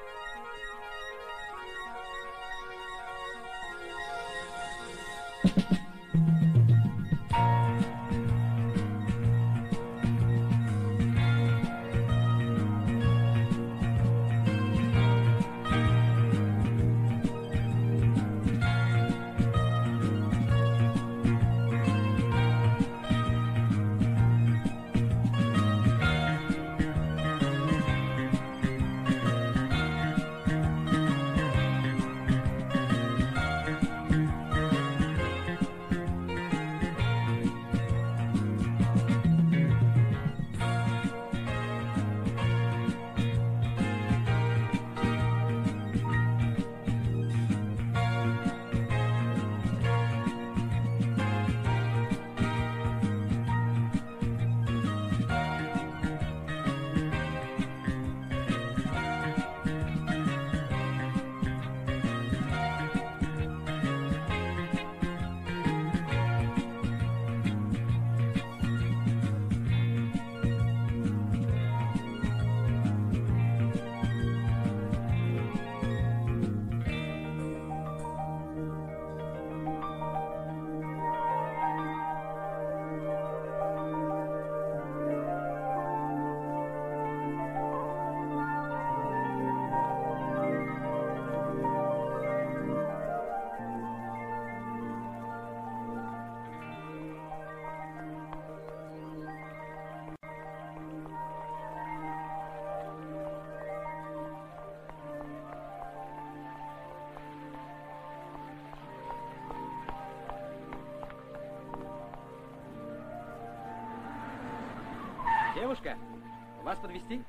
Девушка, вас подвезти?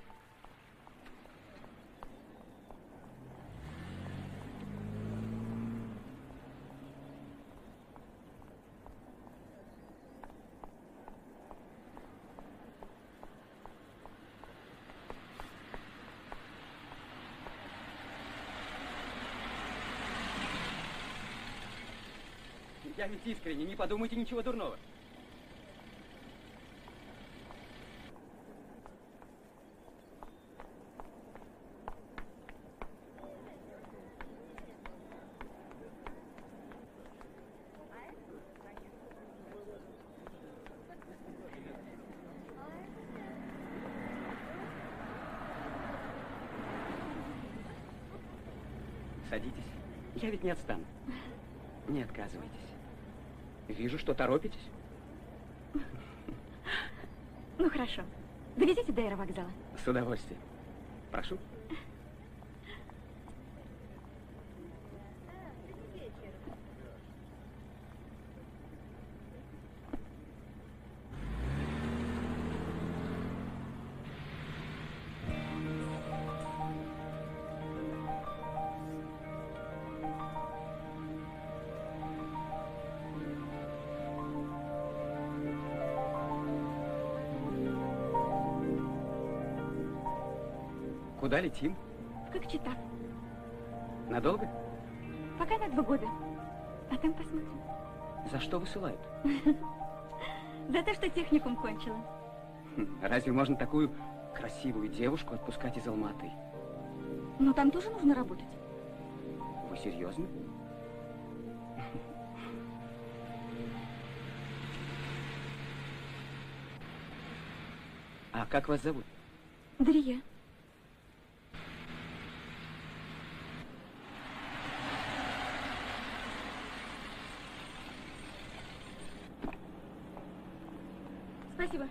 Я ведь искренне, не подумайте ничего дурного. Садитесь. Я ведь не отстану. Не отказывайтесь. Вижу, что торопитесь. Ну, хорошо. Довезите до аэровокзала. С удовольствием. Прошу. Куда летим? В Кокчетав. Надолго? Пока на 2 года. А там посмотрим. За что высылают? За то, что техникум кончила. Разве можно такую красивую девушку отпускать из Алматы? Ну, там тоже нужно работать. Вы серьезно? А как вас зовут? Дарья. Спасибо.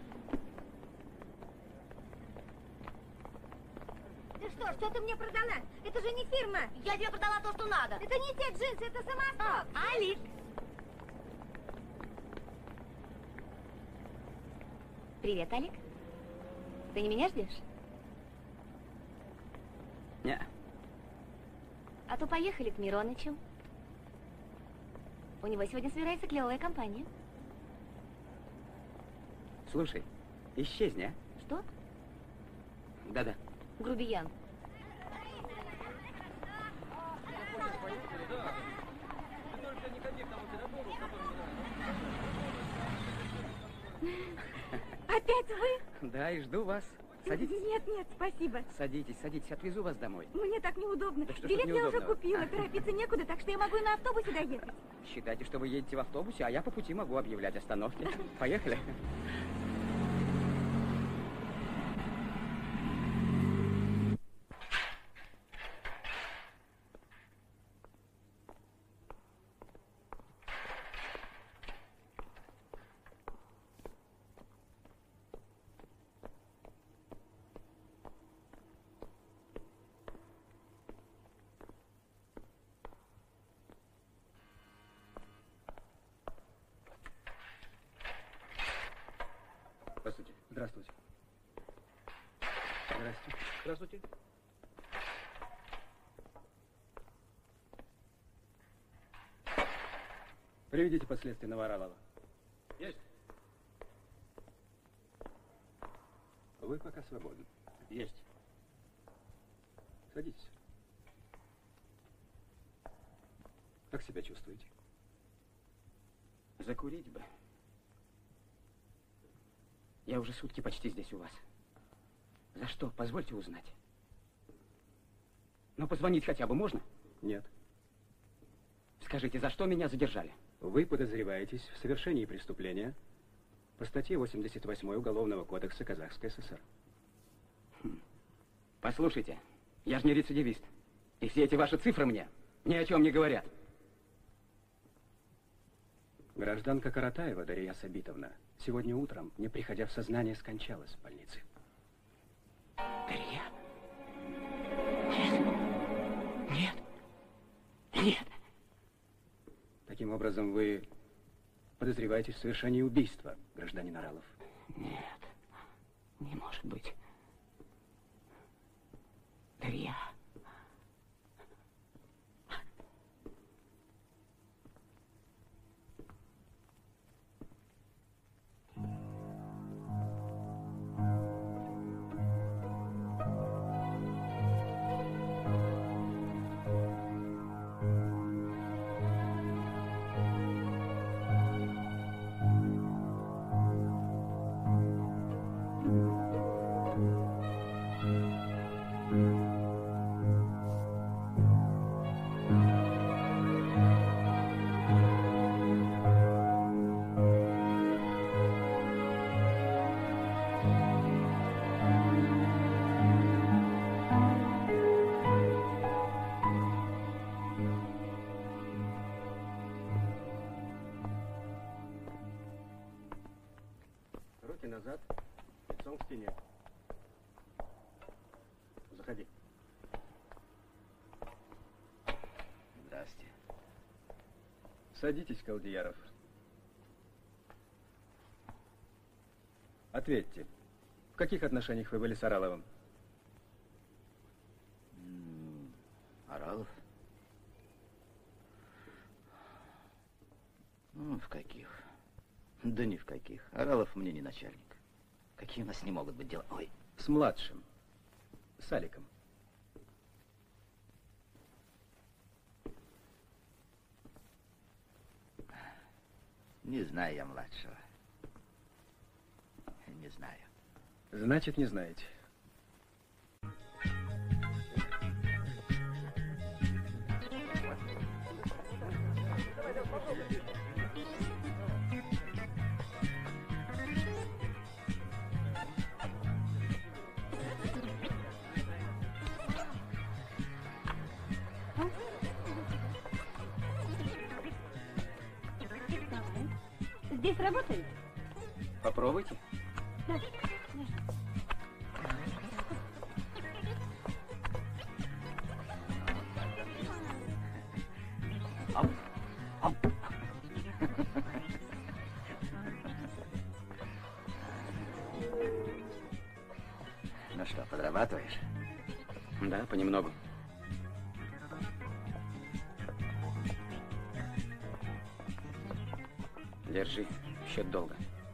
Ты что ты мне продала? Это же не фирма. Я тебе продала то, что надо. Это не те джинсы, это самострой. Алик. Привет, Алик. Ты не меня ждешь? Не. А то поехали к Миронычу. У него сегодня собирается клевая компания. Слушай, исчезни, а? Что? Да-да. Грубиян. Опять вы? Да, и жду вас. Садитесь. Нет, нет, спасибо. Садитесь, садитесь, отвезу вас домой. Мне так неудобно. Так что ж Билет тут я уже неудобного? купила, торопиться некуда, так что я могу и на автобусе доехать. Считайте, что вы едете в автобусе, а я по пути могу объявлять остановки. Поехали. Здравствуйте. Здравствуйте. Здравствуйте. Здравствуйте. Приведите подследственного Оралова. Есть. Вы пока свободны. Есть. Садитесь. Как себя чувствуете? Закурить бы. Я уже сутки почти здесь у вас. За что? Позвольте узнать. Но позвонить хотя бы можно? Нет. Скажите, за что меня задержали? Вы подозреваетесь в совершении преступления по статье 88 Уголовного кодекса Казахской ССР. Послушайте, я же не рецидивист. И все эти ваши цифры мне ни о чем не говорят. Гражданка Каратаева Дарья Сабитовна сегодня утром, не приходя в сознание, скончалась в больнице. Дарья? Нет. Нет. Нет. Таким образом, вы подозреваетесь в совершении убийства, гражданин Оралов. Нет. Не может быть. Дарья. Руки назад, лицом к стене. Заходи. Здрасте. Садитесь, Колдияров. Ответьте, в каких отношениях вы были с Ораловым? Оралов? Ну, в каких? Да ни в каких. Оралов мне не начальник. Какие у нас не могут быть дела? Ой. С младшим, с Аликом. Не знаю я младшего. Не знаю. Значит, не знаете. Здесь работает? Попробуйте. Да. Ап, ап. Ну что, подрабатываешь? Да, понемногу. Держи, счет долга.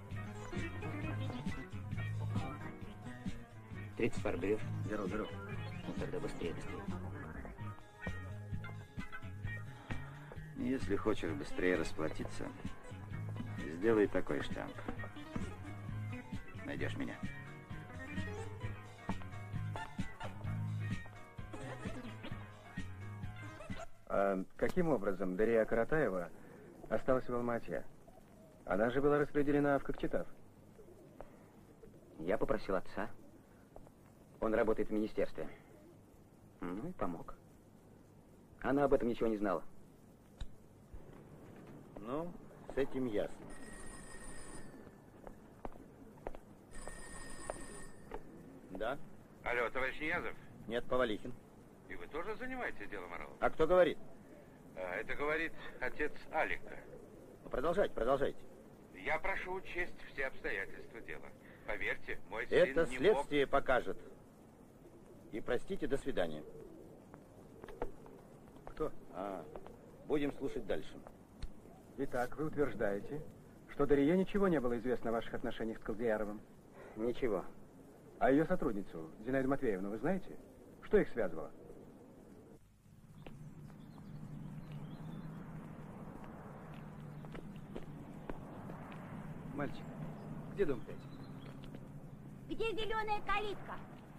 30 пар берешь? Беру. Ну тогда быстрее. Если хочешь быстрее расплатиться, сделай такой штамп. Найдешь меня? А каким образом Дарья Каратаева осталась в Алма-Ате? Она же была распределена в Кокчетав. Я попросил отца. Он работает в министерстве. Ну и помог. Она об этом ничего не знала. Ну, с этим ясно. Да? Алло, товарищ Ниязов? Нет, Повалихин. И вы тоже занимаетесь делом Орлова? А кто говорит? Это говорит отец Алика. Ну, продолжайте. Я прошу учесть все обстоятельства дела. Поверьте, мой сын Это не следствие покажет. И простите, до свидания. Кто? Будем слушать дальше. Итак, вы утверждаете, что Дарье ничего не было известно о ваших отношениях с Колдияровым. Ничего. А ее сотрудницу, Зинаиду Матвеевну, вы знаете? Что их связывало? Мальчик, где дом 5? Где зеленая калитка?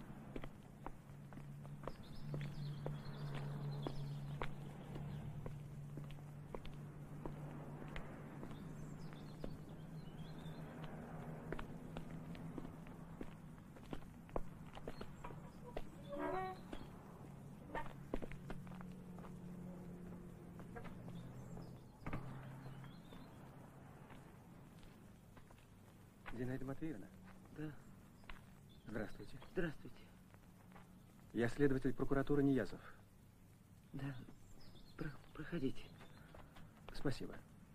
Зинаида Матвеевна? Да. Здравствуйте. Здравствуйте. Я следователь прокуратуры Ниязов. Да. Проходите. Спасибо.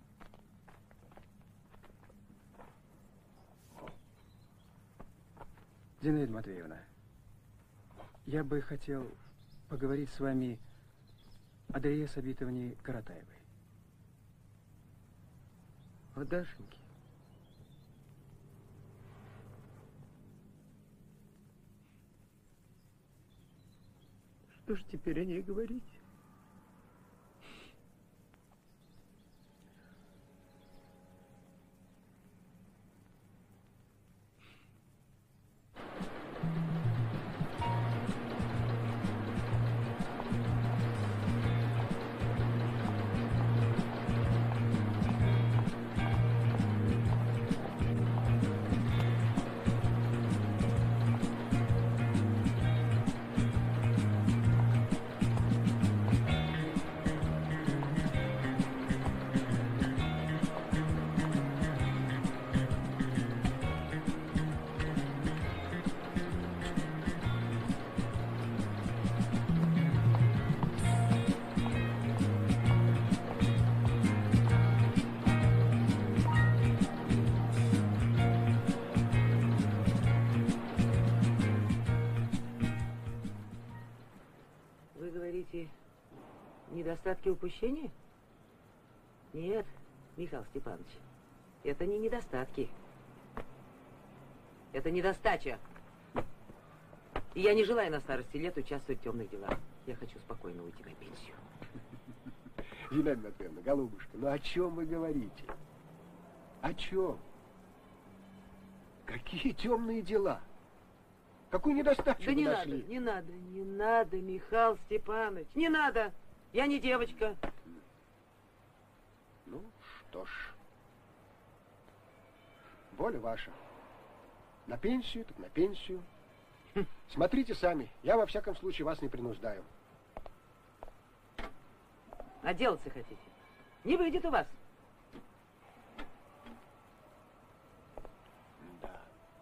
Зинаида Матвеевна, я бы хотел поговорить с вами о Дарье Сабитовне Каратаевой. О Дашеньке. Что же теперь о ней говорить? Вы говорите, недостатки упущения? Нет, Михаил Степанович, это не недостатки. Это недостача. И я не желаю на старости лет участвовать в темных делах. Я хочу спокойно уйти на пенсию. Зинаида Матвеевна, голубушка, ну о чем вы говорите? О чем? Какие темные дела? Какую недостачу Да вы не нашли? надо, не надо, Михаил Степанович, не надо. Я не девочка. Ну, что ж. Воля ваша. На пенсию, так на пенсию. Смотрите сами. Я, во всяком случае, вас не принуждаю. Отделаться хотите? Не выйдет у вас. Да.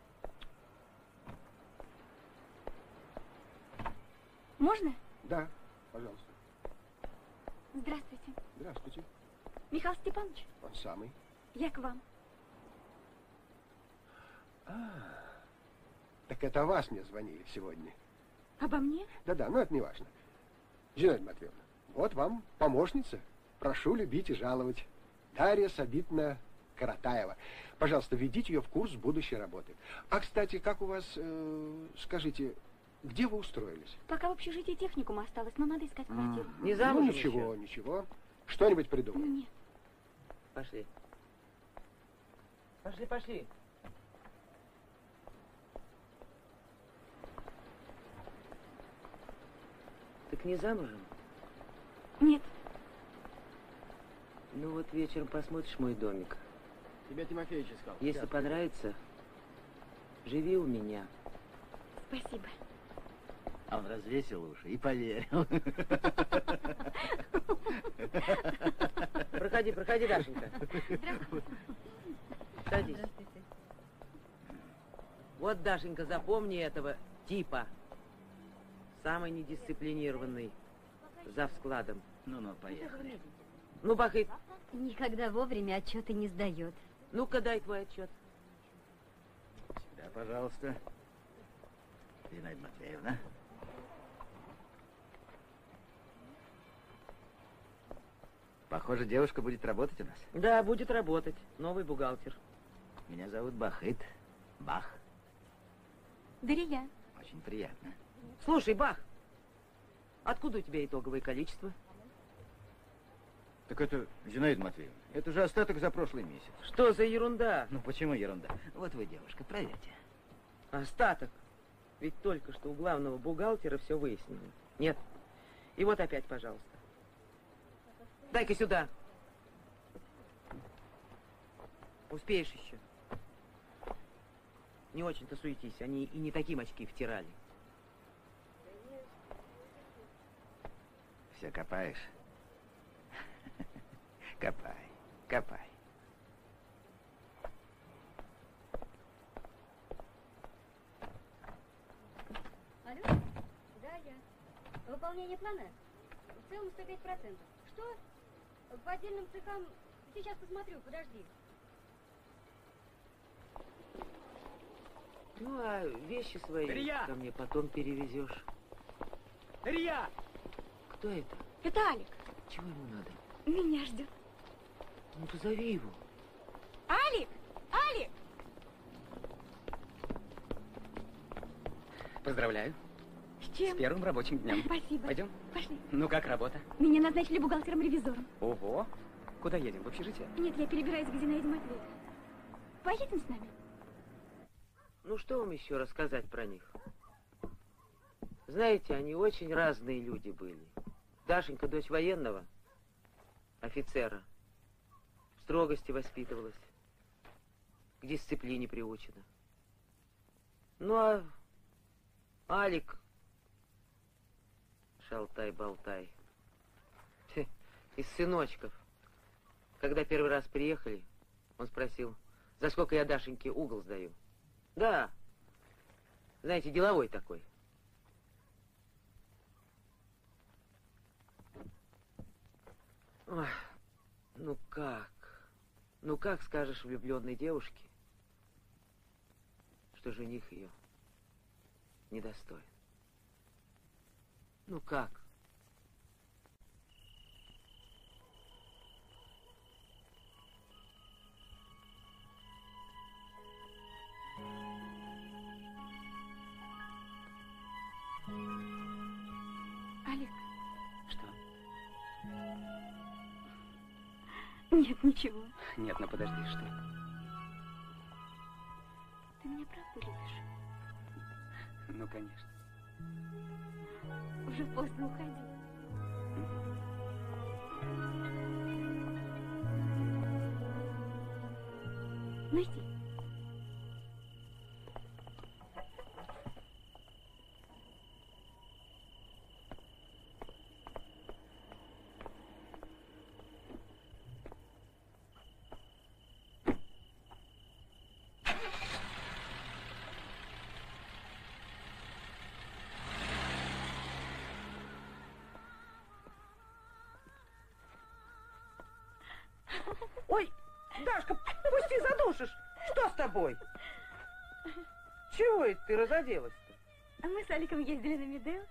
Можно? Да, пожалуйста. Здравствуйте. Здравствуйте. Михаил Степанович, Он самый. я к вам. Так это о вас мне звонили сегодня. Обо мне? Да-да, но это не важно. Зинаида Матвеевна, вот вам помощница. Прошу любить и жаловать. Дарья Сабитовна Каратаева. Пожалуйста, введите ее в курс будущей работы. А, кстати, как у вас, скажите, где вы устроились? Пока в общежитии техникума осталось, но надо искать квартиру. Не Ну, замужем ничего, еще? ничего. Что-нибудь придумаем. Нет. Пошли. Пошли. Так не замужем? Нет. Ну вот вечером посмотришь мой домик. Тебя Тимофеич искал. Если понравится, живи у меня. Спасибо. А он развесил уши и поверил. Проходи, проходи, Дашенька. Садись. Вот, Дашенька, запомни этого типа. Самый недисциплинированный. Зав складом. Ну-ну, поехали. Ну, Бахыт, Никогда вовремя отчеты не сдает. ну-ка дай твой отчет. Сюда, пожалуйста. Зинаида Матвеевна. Похоже, девушка будет работать у нас. Да, будет работать. Новый бухгалтер. Меня зовут Бахыт. Бах. Дарья. Очень приятно. Слушай, Бах, откуда у тебя итоговое количество? Так это, Зинаида Матвеевна, это же остаток за прошлый месяц. Что за ерунда? Ну почему ерунда? Вот вы, девушка, проверьте. Остаток. Ведь только что у главного бухгалтера все выяснено. Нет. И вот опять, пожалуйста. Дай-ка сюда. Успеешь еще. Не очень-то суетись, они и не таким очки втирали. Все копаешь? Копай, копай. Алло? Да, я. Выполнение плана? В целом 105%. Что? По отдельным цехам... Сейчас посмотрю, подожди. Ну, а вещи свои Дарья! ко мне потом перевезешь. Дарья! Кто это? Это Алик. Чего ему надо? Меня ждет. Ну, позови его. Алик! Алик! Поздравляю. С чем? С первым рабочим днем. Спасибо. Пойдем? Пошли. Ну, как работа? Меня назначили бухгалтером-ревизором. Ого. Куда едем? В общежитие? Нет, я перебираюсь к Зинаиде Матвеевне. Поедем с нами? Ну, что вам еще рассказать про них? Знаете, они очень разные люди были. Дашенька, дочь военного, офицера, в строгости воспитывалась, к дисциплине приучена. Ну, а Алик, шалтай-болтай, из сыночков. Когда первый раз приехали, он спросил, за сколько я Дашеньке угол сдаю. Да, знаете, деловой такой. Ой, ну как? Ну как скажешь влюбленной девушке, что жених ее недостоин? Ну как? Алик, Что? нет, ничего. Нет, ну подожди, что? Ты меня правда любишь? Ну, конечно. Уже поздно уходи. Ну иди. Ой, Дашка, пусти, задушишь. Что с тобой? Чего это ты разоделась-то? А мы с Аликом ездили на Медео.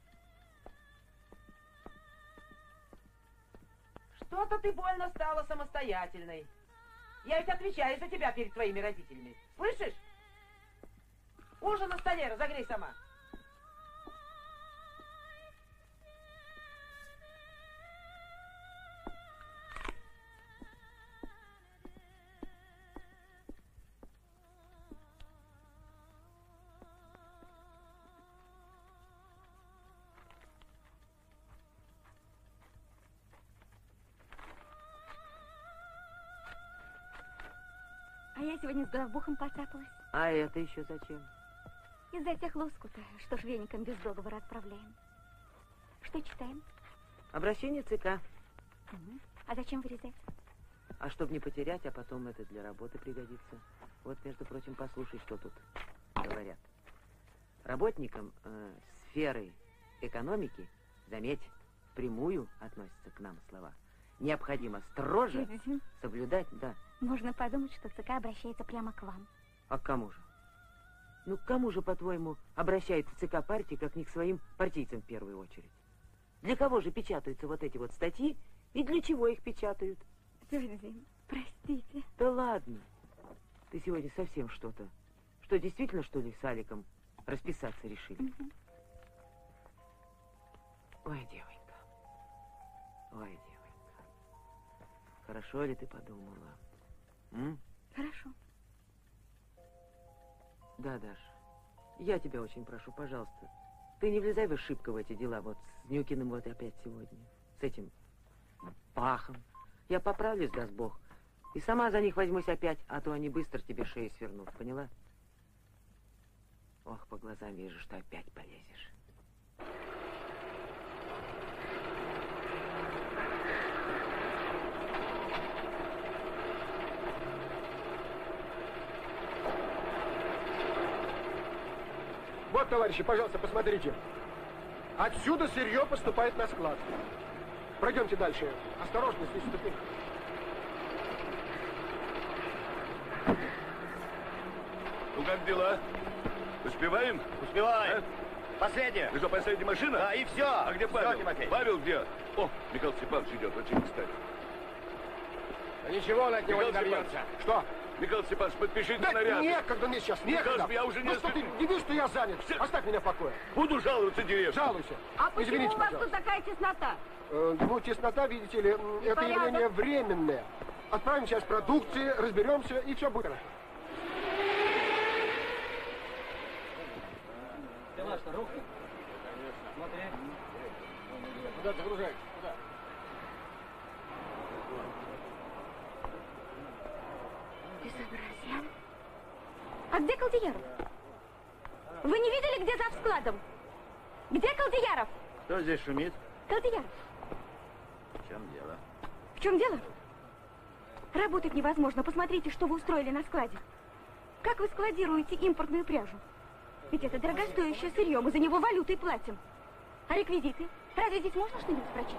Что-то ты больно стала самостоятельной. Я ведь отвечаю за тебя перед твоими родителями. Слышишь? Ужин на столе, разогрей сама. я сегодня с главбухом поцапалась. А это еще зачем? Из-за тех лоскута, что швейникам без договора отправляем. Что читаем? Обращение ЦК. Угу. А зачем вырезать? А чтобы не потерять, а потом это для работы пригодится. Вот, между прочим, послушай, что тут говорят. Работникам сферы экономики, заметь, впрямую относятся к нам слова. Необходимо строже соблюдать, да. Можно подумать, что ЦК обращается прямо к вам. А к кому же? Ну, к кому же, по-твоему, обращается ЦК партии, как не к своим партийцам в первую очередь? Для кого же печатаются вот эти вот статьи и для чего их печатают? Тетя Зин, простите. Да ладно. Ты сегодня совсем что-то. Что, действительно, что ли, с Аликом расписаться решили? Угу. Ой, девонька. Ой, девонька. Хорошо ли ты подумала? М? Хорошо. Да, Даш. Я тебя очень прошу, пожалуйста. Ты не влезай в шибко в эти дела. Вот с Нюкиным вот опять сегодня. С этим Пахом. Я поправлюсь, даст Бог. И сама за них возьмусь опять, а то они быстро тебе шею свернут, поняла? Ох, по глазам вижу, что опять полезешь. Вот, товарищи, пожалуйста, посмотрите. Отсюда сырье поступает на склад. Пройдемте дальше. Осторожно, здесь ступенька. Ну как дела? Успеваем? Успеваем. А? Последняя. Ну что, последняя машина? Да, и все. А где Павел? Всё, Тимофей. Павел где? О, Михаил Степанович идет, очень кстати. Да ничего он от него не Михаил добьется. Что? Михаил Степанович, подпишите Да наряд. некогда мне сейчас, некогда. Я уже Ну что ты, не видишь, что я занят? Оставь меня в покое. Буду жаловаться директору. Жалуйся. А почему Извините, у вас пожалуйста. тут такая теснота? Ну, теснота, видите ли, это явление временное. Отправим часть продукции, разберемся, и все будет хорошо. Куда загружаешь? Куда? Безобразие. А где Колдияров? Вы не видели, где зав складом? Где Колдияров? Кто здесь шумит? Колдияров. В чем дело? В чем дело? Работать невозможно. Посмотрите, что вы устроили на складе. Как вы складируете импортную пряжу? Ведь это дорогостоящее сырье, мы за него валютой платим. А реквизиты? Разве здесь можно что-нибудь прочесть?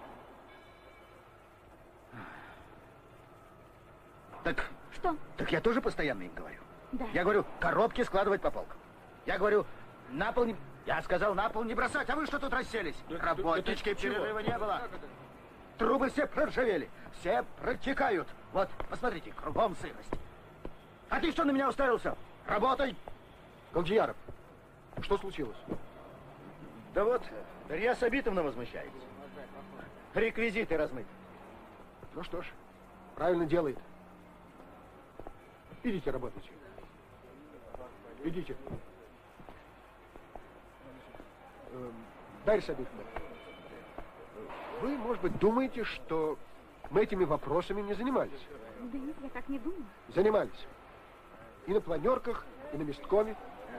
Так... Что? Так я тоже постоянно им говорю. Да. Я говорю, коробки складывать по полкам. Я говорю, на пол не... Я сказал, на пол не бросать, а вы что тут расселись? Работнички, перерыва не было. Трубы все проржавели, все протекают. Вот, посмотрите, кругом сырость. А ты что на меня уставился? Работай! Колдияров, что случилось? Да вот, Дарья Сабитовна возмущается. Реквизиты размыты. Ну что ж, правильно делает. Идите работайте. Идите. Дарья Сабитовна, вы, может быть, думаете, что мы этими вопросами не занимались? Да нет, я так не думаю. Занимались. И на планерках, и на месткоме.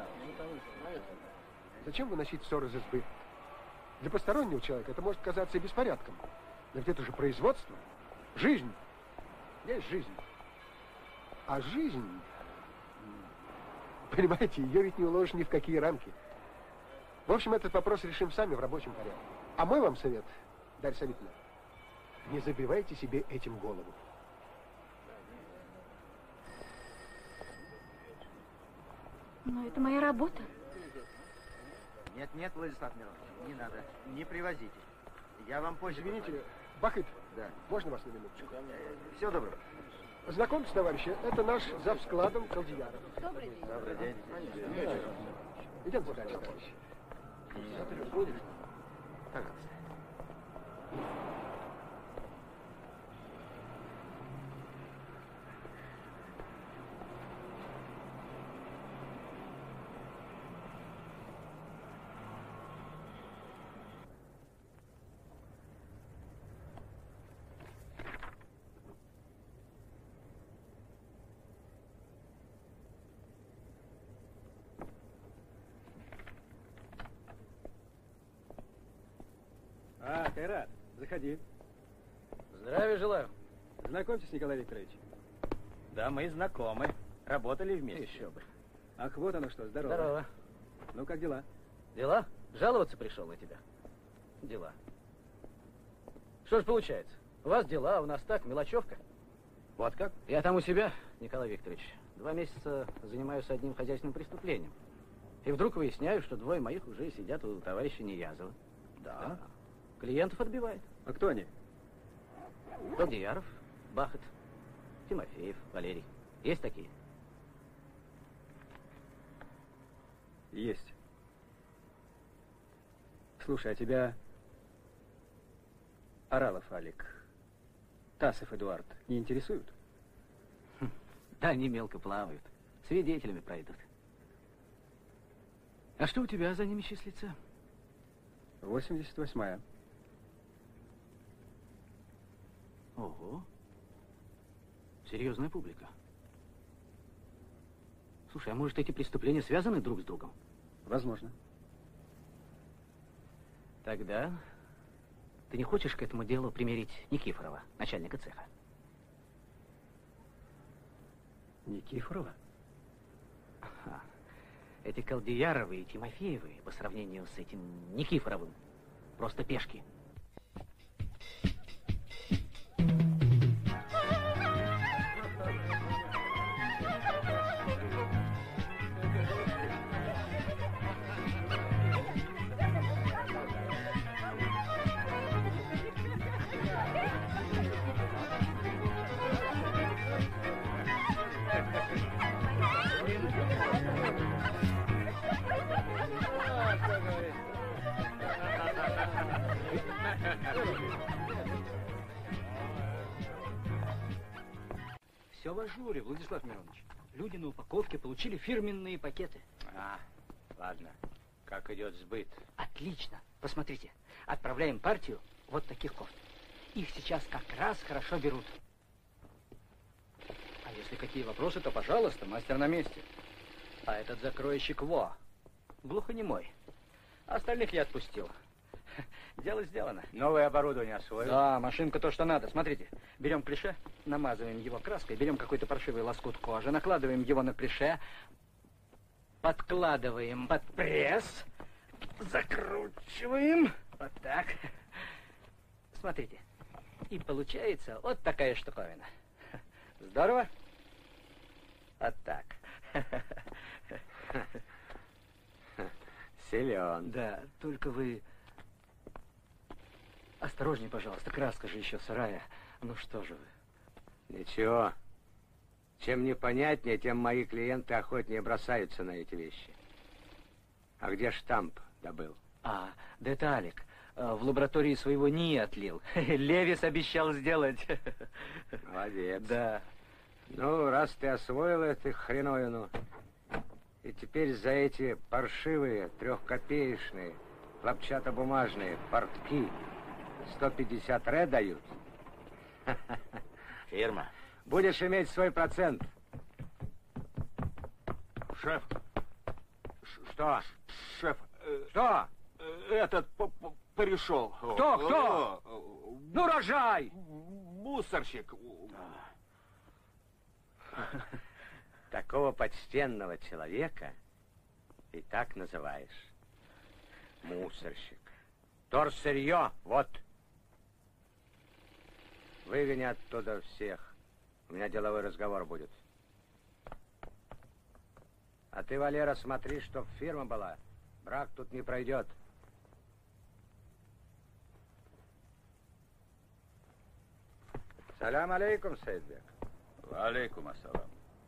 Зачем выносить ссоры из избы? Для постороннего человека это может казаться и беспорядком. Но ведь это же производство. Жизнь. Есть жизнь. А жизнь, понимаете, ее ведь не уложишь ни в какие рамки. В общем, этот вопрос решим сами в рабочем порядке. А мой вам совет, Дарья Савитовна, не забивайте себе этим голову. Но это моя работа. Нет, Владислав Миронович, не надо, не привозите. Я вам позже... Извините, Бахыт, да. Можно вас на минуточку? Всего доброго. Знакомьтесь, товарищи, это наш завскладом Колдияров. Добрый день. Добрый день. Идемте дальше, товарищи. Пожалуйста. Кайрат, заходи. Здравия желаю. Знакомьтесь, Николай Викторович. Да, мы знакомы. Работали вместе. Еще бы. Ах, вот оно что, здорово. Здорово. Ну, как дела? Дела? Жаловаться пришел на тебя. Дела. Что ж получается? У вас дела, а у нас так, мелочевка. Вот как? Я там у себя, Николай Викторович, 2 месяца занимаюсь одним хозяйственным преступлением. И вдруг выясняю, что 2 моих уже сидят у товарища Неязова. Да. Клиентов отбивает. А кто они? Колдияров, Бахат, Тимофеев, Валерий. Есть такие? Есть. Слушай, а тебя Аралов Алик, Тасов Эдуард не интересуют? Да, они мелко плавают. Свидетелями пройдут. А что у тебя за ними числится? 88-я. Ого. Серьезная публика. Слушай, а может эти преступления связаны друг с другом? Возможно. Тогда ты не хочешь к этому делу примирить Никифорова, начальника цеха? Никифорова? Ага. Эти Колдияровы и Тимофеевы по сравнению с этим Никифоровым просто пешки. Все в ажуре, Владислав Миронович. Люди на упаковке получили фирменные пакеты. Ладно. Как идет сбыт? Отлично. Посмотрите, отправляем партию вот таких кофт. Их сейчас как раз хорошо берут. А если какие вопросы, то, пожалуйста, мастер на месте. А этот закройщик глухонемой. Остальных я отпустил. Дело сделано. Новое оборудование освоил? Да, машинка то, что надо. Смотрите, берем клише, намазываем его краской, берем какой-то паршивый лоскут кожи, накладываем его на клише, подкладываем под пресс, закручиваем. Вот так. Смотрите. И получается вот такая штуковина. Здорово? Вот так. Силен. Да, только вы осторожней, пожалуйста, краска же еще сырая. Ну что же вы. Ничего. Чем непонятнее, тем мои клиенты охотнее бросаются на эти вещи. А где штамп добыл? Да это Алик. В лаборатории своего НИИ отлил. Левис обещал сделать. Молодец. Да. Ну, раз ты освоил эту хреновину, и теперь за эти паршивые, 3-копеечные, хлопчатобумажные портки 150 ре дают. Фирма. Будешь иметь свой процент. Шеф. Что? Шеф. Что? Этот пришел. Кто? Ну, рожай! Мусорщик. Такого почтенного человека и так называешь. Мусорщик. Торсырье, вот. Выгони оттуда всех. У меня деловой разговор будет. А ты, Валера, смотри, чтоб фирма была. Брак тут не пройдет. Салям алейкум, Сейдбек. Алейкум ассалам.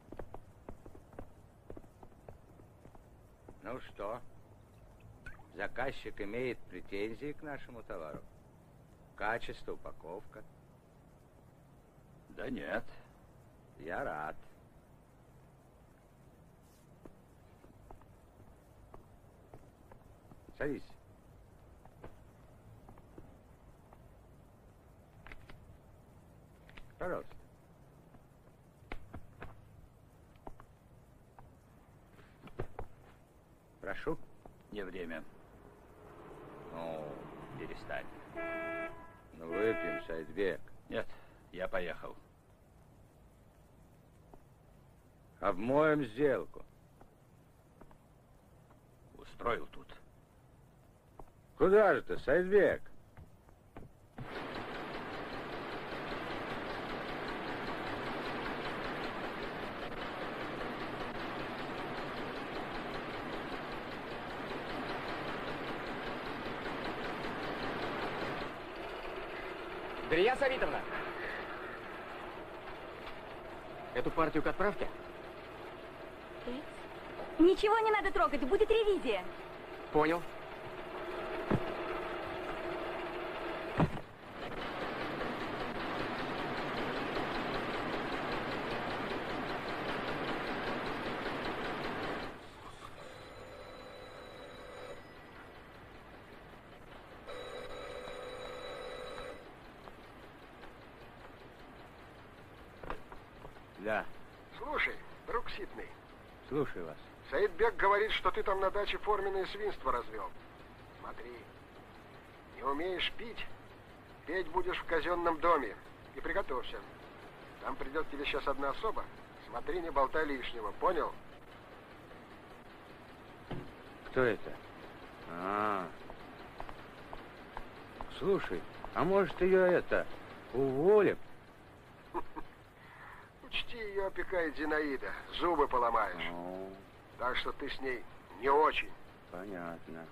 Ну что, заказчик имеет претензии к нашему товару? Качество, упаковка? Да нет. Я рад. Садись. Пожалуйста. Прошу. Не время. Ну, перестань. Ну, выпьем, Сайдбек. Нет, я поехал. Обмоем сделку. Устроил тут. Куда же ты, Сайдбек? Дарья Савитовна! Эту партию к отправке? Ничего не надо трогать, будет ревизия. Понял. Да, Слушай, друг Ситный, слушаю вас. Саидбек говорит, что ты там на даче форменное свинство развел. Смотри, не умеешь пить, петь будешь в казенном доме. И приготовься. Там придет к тебе сейчас одна особа. Смотри, не болтай лишнего, понял? Кто это? Слушай, а может ее это уволим? Учти, ее опекает Зинаида. Зубы поломаешь. Так что ты с ней не очень. Понятно.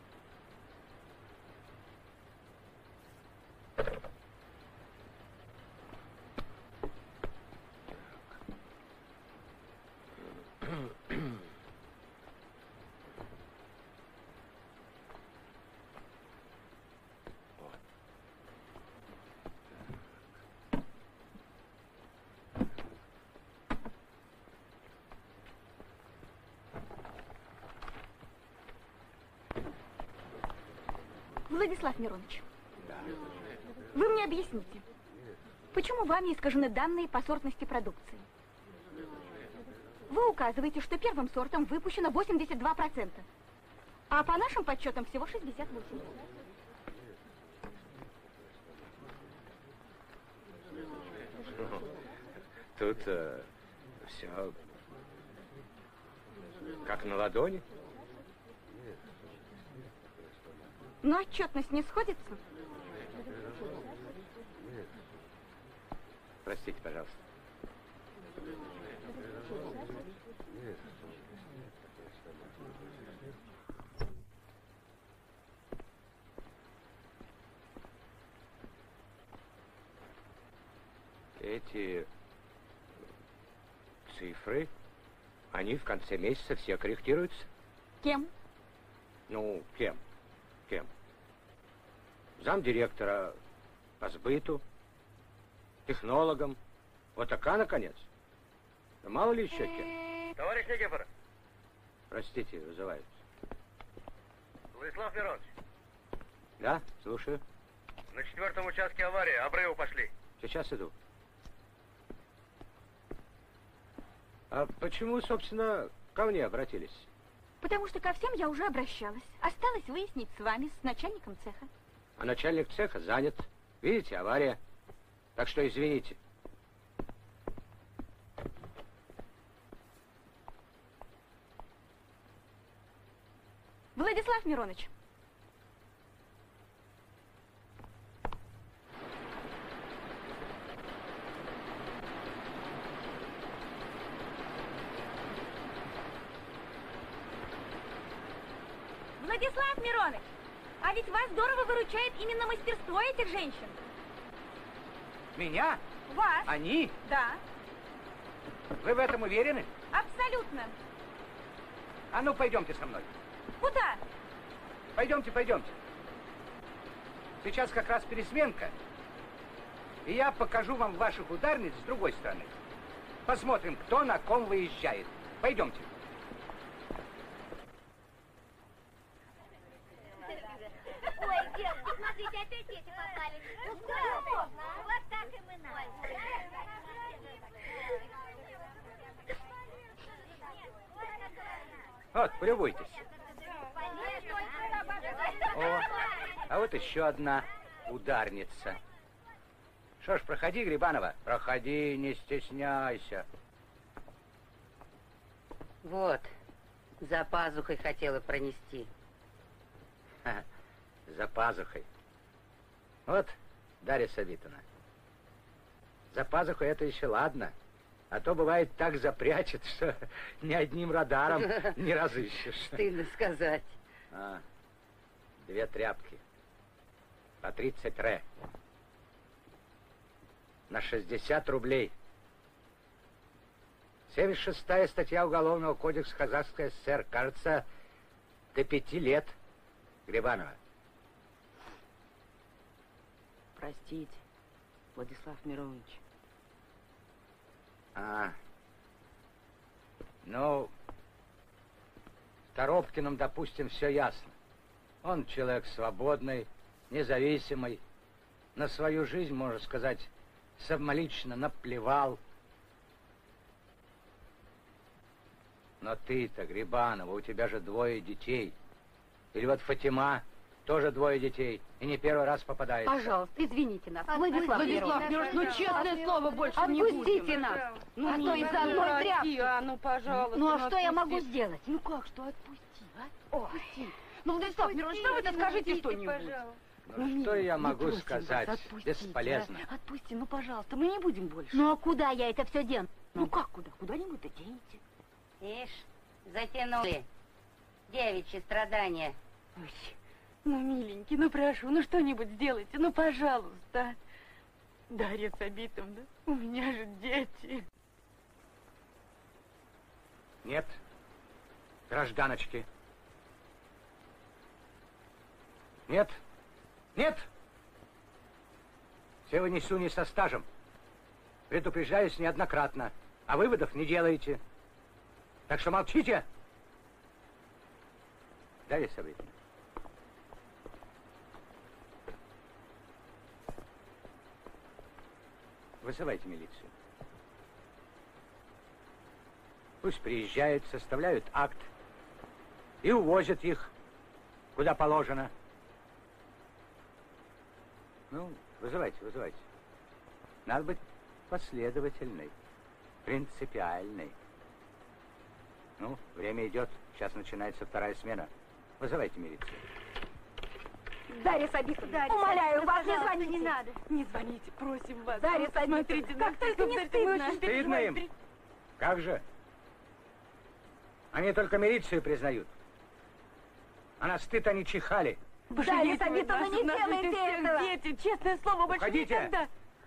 Владислав Миронович, вы мне объясните, почему вами искажены данные по сортности продукции? Вы указываете, что первым сортом выпущено 82%, а по нашим подсчетам всего 68%. Тут все как на ладони. Но отчетность не сходится? Простите, пожалуйста. Эти цифры, они в конце месяца все корректируются. Кем? Ну, кем? Кем? Замдиректора по сбыту, технологом, ОТК, наконец. Да мало ли еще кем. Товарищ Никифор. Простите, вызывают. Владислав Миронович. Да, слушаю. На 4-м участке авария, обрывы пошли. Сейчас иду. А почему, собственно, ко мне обратились? Потому что ко всем я уже обращалась. Осталось выяснить с вами, с начальником цеха. А начальник цеха занят. Видите, авария. Так что извините. Владислав Миронович. Владислав Миронович, а ведь вас здорово выручает именно мастерство этих женщин. Меня? Вас? Они? Да. Вы в этом уверены? Абсолютно. А ну, пойдемте со мной. Куда? Пойдемте, пойдемте. Сейчас как раз пересменка. И я покажу вам ваших ударниц с другой стороны. Посмотрим, кто на ком выезжает. Пойдемте. Ой, девочки, смотрите, опять дети попались. Ну, скоро поздно. Вот так и мы надо. Вот, полюбуйтесь. О, а А вот еще одна ударница. Что ж, проходи, Грибанова. Проходи, не стесняйся. Вот, за пазухой хотела пронести. Ха, за пазухой. Вот, Дарья Сабитовна. За пазухой это еще ладно. А то бывает так запрячет, что ни одним радаром не разыщешь. Стыдно сказать. А, 2 тряпки. По 30 ре. На 60 рублей. 76-я статья Уголовного кодекса Казахской ССР. Кажется, до 5 лет. Грибанова. Простите, Владислав Миронович. Ну, с Торопкиным, допустим, все ясно. Он человек свободный, независимый. На свою жизнь, можно сказать, самолично наплевал. Но ты-то, Грибанова, у тебя же 2 детей. Или вот Фатима, тоже 2 детей. И не первый раз попадается. Пожалуйста, извините нас. Владислав Миронович, ну честное слово, больше не будем. Отпустите нас. Ну, а то из-за одной тряпки. Ну, пожалуйста. Ну, а что я могу сделать? Ну, как, что отпусти, а? Отпусти. Ну, Владислав Миронович, что вы-то скажите что-нибудь? Ну, что я могу сказать? Бесполезно. Отпусти, ну, пожалуйста, мы не будем больше. Ну, а куда я это все дену? Ну, как куда? Куда-нибудь и денете. Ишь, затянули. Девичьи страдания. Ой, ну, миленький, ну, прошу, ну, что-нибудь сделайте, ну, пожалуйста. Дарья Сабитовна, у меня же дети. Нет, гражданочки. Нет, нет. Все вы несу не со стажем. Предупреждаюсь неоднократно, а выводов не делаете. Так что молчите. Дарья Сабитовна. Вызывайте милицию. Пусть приезжают, составляют акт и увозят их, куда положено. Ну, вызывайте, вызывайте. Надо быть последовательной, принципиальной. Ну, время идет, сейчас начинается 2-я смена. Вызывайте милицию. Дарья Сабитовна, умоляю вас, не звоните. Не надо. Не звоните, просим вас. Дарья Сабитовна, смотрите, как только не стыдно. Стыдно им? Как же? Они только милицию признают. А на стыд они чихали. Дарья Сабитовна, не делайте этого. Дети, честное слово, больше Уходите. никогда.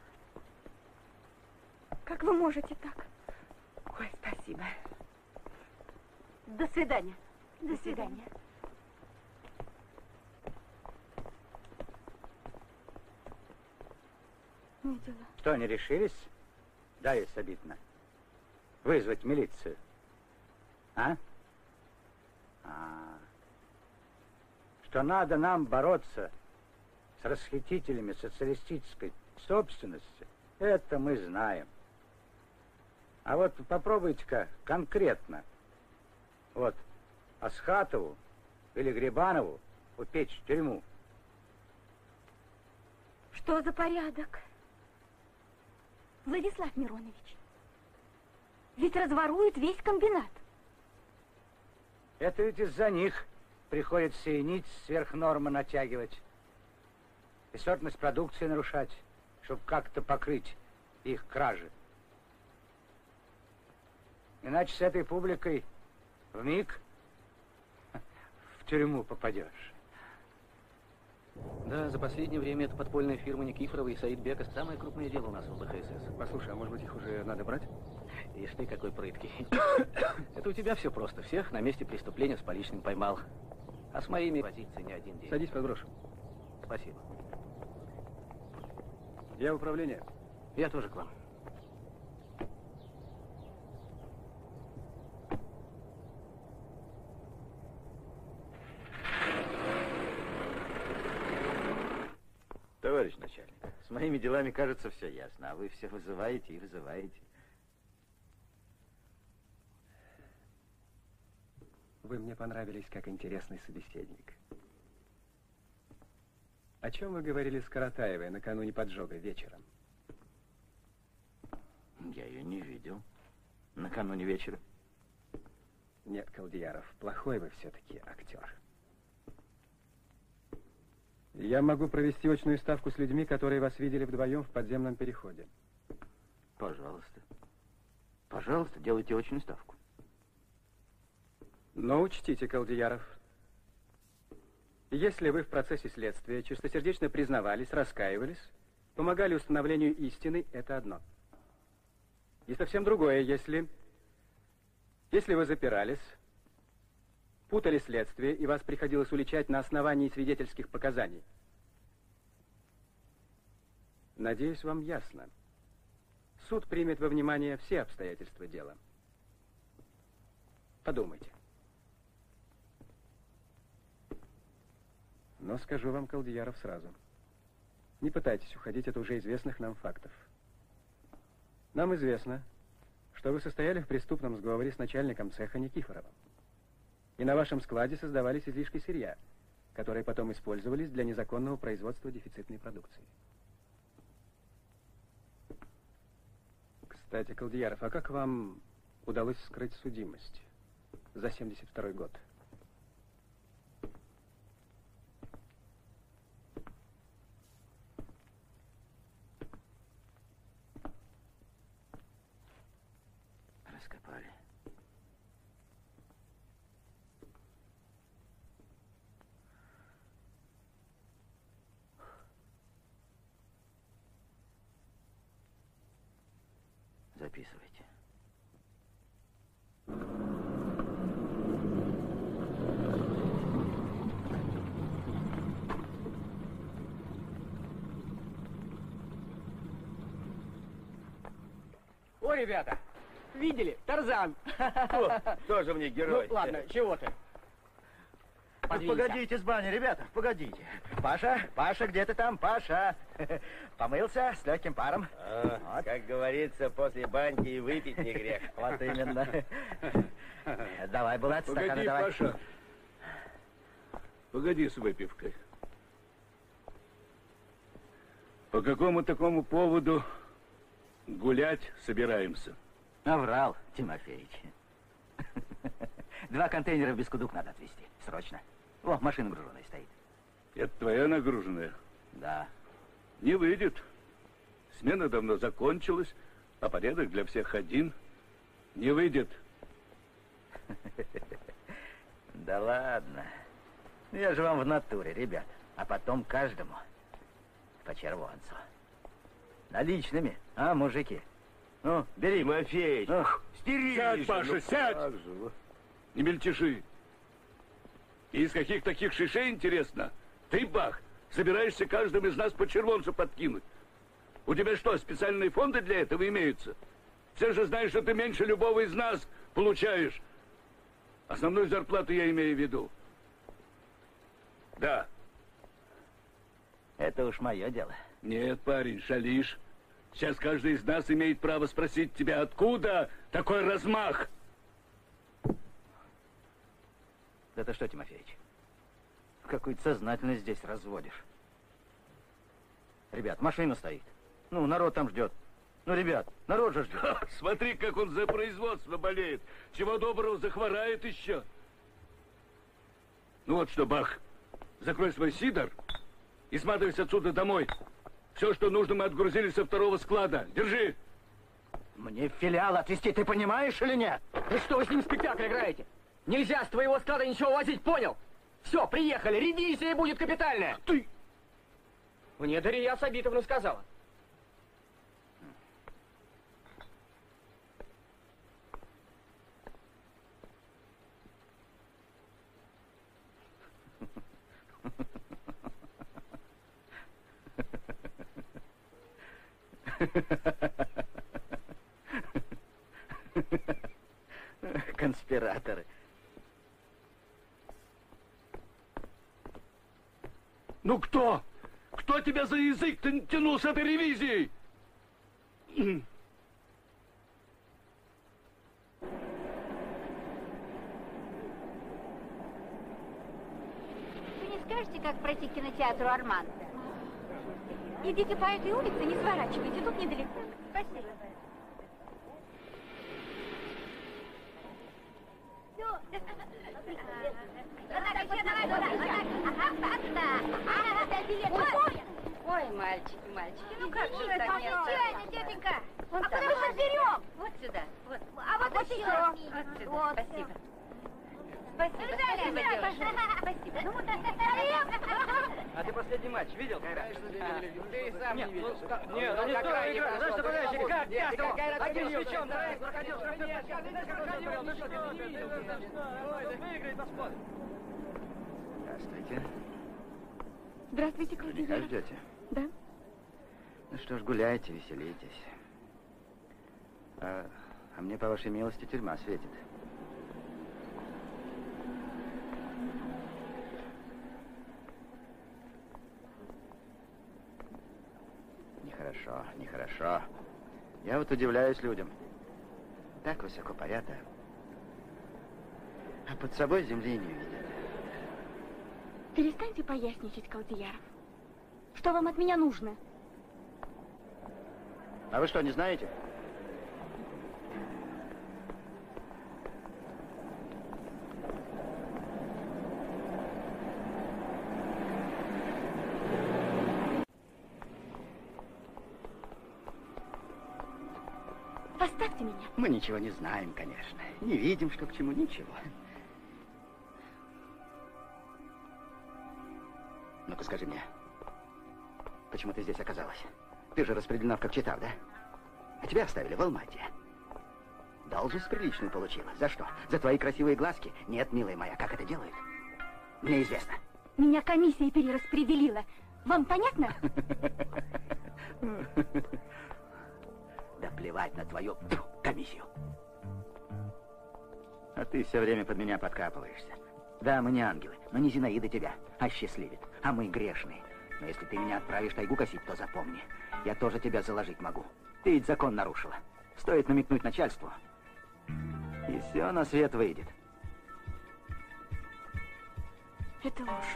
Как вы можете так? Ой, спасибо. До свидания. До свидания. Видела. Что, не решились, Дарья Сабитовна, вызвать милицию? А? Что надо нам бороться с расхитителями социалистической собственности, это мы знаем. А вот попробуйте-ка конкретно, вот, Асхатову или Грибанову упечь в тюрьму. Что за порядок? Владислав Миронович, ведь разворуют весь комбинат. Это ведь из-за них приходится и нить сверх нормы натягивать, и сортность продукции нарушать, чтобы как-то покрыть их кражи. Иначе с этой публикой вмиг в тюрьму попадешь. Да, за последнее время эта подпольная фирма Никифорова и Саидбека самое крупное дело у нас в ЛДХСС. Послушай, а может быть их уже надо брать? Ишь ты какой прыткий. Это у тебя все просто. Всех на месте преступления с поличным поймал. А с моими возиться не один день. Садись, подброшу. Спасибо. Я в управление. Я тоже к вам. Товарищ начальник, с моими делами, кажется, все ясно, а вы все вызываете и вызываете. Вы мне понравились как интересный собеседник. О чем вы говорили с Каратаевой накануне поджога вечером? Я ее не видел. Накануне вечера. Нет, Колдияров, плохой вы все-таки актер. Я могу провести очную ставку с людьми, которые вас видели вдвоем в подземном переходе. Пожалуйста. Пожалуйста, делайте очную ставку. Но учтите, Колдияров, если вы в процессе следствия чистосердечно признавались, раскаивались, помогали установлению истины, это одно. И совсем другое, если вы запирались, путали следствие, и вас приходилось уличать на основании свидетельских показаний. Надеюсь, вам ясно. Суд примет во внимание все обстоятельства дела. Подумайте. Но скажу вам, Колдияров, сразу. Не пытайтесь уходить от уже известных нам фактов. Нам известно, что вы состояли в преступном сговоре с начальником цеха Никифоровым. И на вашем складе создавались излишки сырья, которые потом использовались для незаконного производства дефицитной продукции. Кстати, Колдияров, а как вам удалось скрыть судимость за 72-й год? Раскопали. Записывайте. О, ребята, видели? Тарзан. Тоже мне герой. Ну, ладно, чего ты? Погодите с бани, ребята, погодите. Паша, где ты там, Паша? Помылся с легким паром? Вот. Как говорится, после баньки и выпить не грех. Вот именно. Давай, Булат, стаканы давай. Паша, погоди с выпивкой. По какому такому поводу гулять собираемся? Наврал, Тимофеич. 2 контейнера без кудук надо отвезти. Срочно. О, машина груженая стоит. Это твоя нагруженная? Да. Не выйдет. Смена давно закончилась, а порядок для всех один. Не выйдет. Да ладно. Я же вам в натуре, ребят. А потом каждому по червонцу. Наличными, а, мужики? Ну, бери. Тимофеич, ну, стерись. Сядь, Паша, сядь. Не мельтеши. И из каких таких шишей, интересно, ты, Бах, собираешься каждому из нас по червонцу подкинуть? У тебя что, специальные фонды для этого имеются? Все же знают, что ты меньше любого из нас получаешь. Основную зарплату я имею в виду. Да. Это уж мое дело. Нет, парень, шалишь. Сейчас каждый из нас имеет право спросить тебя, откуда такой размах? Да ты что, Тимофеич? Какую-то сознательность здесь разводишь. Ребят, машина стоит. Ну, народ там ждет. Ну, ребят, народ же ждет. Смотри, как он за производство болеет. Чего доброго, захворает еще. Ну вот что, Бах, закрой свой сидор и сматывайся отсюда домой. Все, что нужно, мы отгрузили со 2-го склада. Держи. Мне в филиал отвезти, ты понимаешь или нет? Вы что, вы с ним спектакль играете? Нельзя с твоего склада ничего возить, понял? Все, приехали, ревизия будет капитальная. Ты... Мне Дарья Сабитовна сказала. Конспираторы. Ну кто? Кто тебя за язык тянул с этой ревизией? Вы не скажете, как пройти к кинотеатру «Арман»? Идите по этой улице, не сворачивайте, тут недалеко. Спасибо. Ой, мальчики, ну как же Нет, так нет? случайно, тетенька. Вон А там, куда мы ладно. берем? Вот сюда, вот. А вот еще. Вот сюда, Вот. спасибо. Спасибо, спасибо, девушка. Спасибо. Ну вот А ты последний матч видел? Конечно, видел. Ты и сам не видел. Нет, ну не стоит играть. Знаешь, что подожди, как часто? Один с мячом, давай. Выиграй, посмотрим. Здравствуйте. Здравствуйте, Клавдия. Как ждете? Да. Ну что ж, гуляйте, веселитесь. А мне, по вашей милости, тюрьма светит. Нехорошо, нехорошо. Я вот удивляюсь людям. Так высоко парят, а под собой земли не видят. Перестаньте поясничать, Калдияров. Что вам от меня нужно? А вы что, не знаете? Оставьте меня. Мы ничего не знаем, конечно. Не видим, что к чему, ничего. Ну-ка скажи мне, почему ты здесь оказалась? Ты же распределена в Кокчетав, да? А тебя оставили в Алмате. Должность приличную получила. За что? За твои красивые глазки? Нет, милая моя, как это делают? Мне известно. Меня комиссия перераспределила. Вам понятно? Да плевать на твою комиссию. А ты все время под меня подкапываешься. Да, мы не ангелы, но не Зинаида тебя осчастливит, а мы грешные. Но если ты меня отправишь тайгу косить, то запомни, я тоже тебя заложить могу. Ты ведь закон нарушила. Стоит намекнуть начальству, и все на свет выйдет. Это ложь.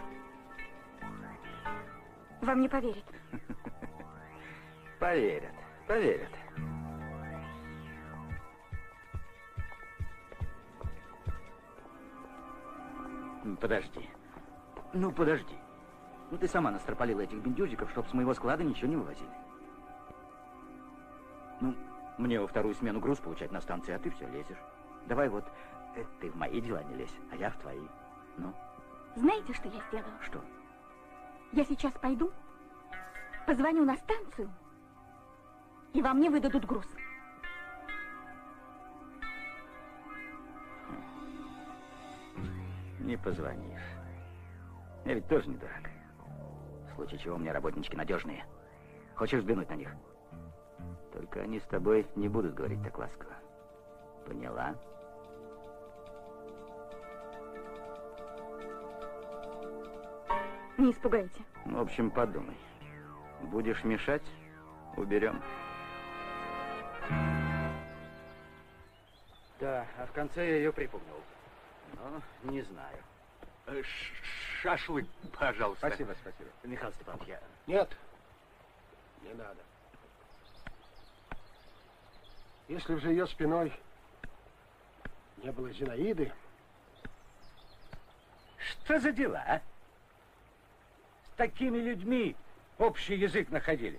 Вам не поверят. Поверят, поверят. Подожди. Ну, подожди. Ну, ты сама настропалила этих бендюжиков, чтоб с моего склада ничего не вывозили. Ну, мне во вторую смену груз получать на станции, а ты все лезешь. Давай вот, ты в мои дела не лезь, а я в твои. Ну? Знаете, что я сделаю? Что? Я сейчас пойду, позвоню на станцию, и вам не выдадут груз. Не позвонишь. Я ведь тоже не дурак. В случае чего у меня работнички надежные. Хочешь взглянуть на них? Только они с тобой не будут говорить так ласково. Поняла? Не испугайте. В общем, подумай. Будешь мешать, уберем. Да, а в конце я ее припомнил. Но не знаю. Шашлык, пожалуйста. Спасибо, спасибо. Михаил Степанович, я... Нет, не надо. Если бы за ее спиной не было Зинаиды... Что за дела, а? С такими людьми общий язык находили.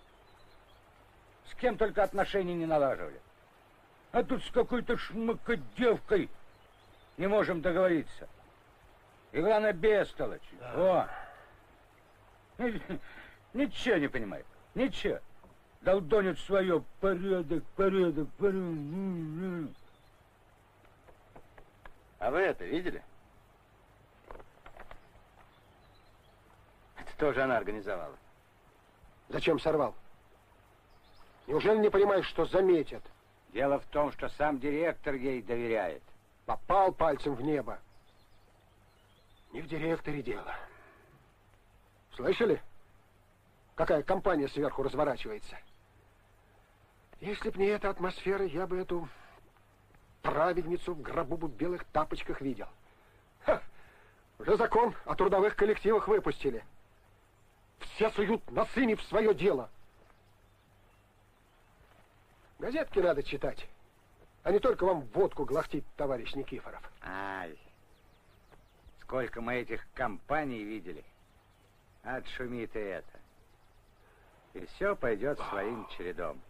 С кем только отношений не налаживали. А тут с какой-то шмакодевкой не можем договориться. И главное, бестолочь. Да. О! Ничего не понимает. Ничего. Долдонит свое. Порядок, порядок, порядок. А вы это видели? Это тоже она организовала. Зачем сорвал? Неужели не понимаешь, что заметят? Дело в том, что сам директор ей доверяет. Попал пальцем в небо. Не в директоре дело. Слышали? Какая компания сверху разворачивается? Если б не эта атмосфера, я бы эту праведницу в гробу бы в белых тапочках видел. Ха! Уже закон о трудовых коллективах выпустили. Все суют носы не в свое дело. Газетки надо читать, а не только вам водку глотить, товарищ Никифоров. Ай, сколько мы этих компаний видели. Отшумит и это. И все пойдет своим чередом.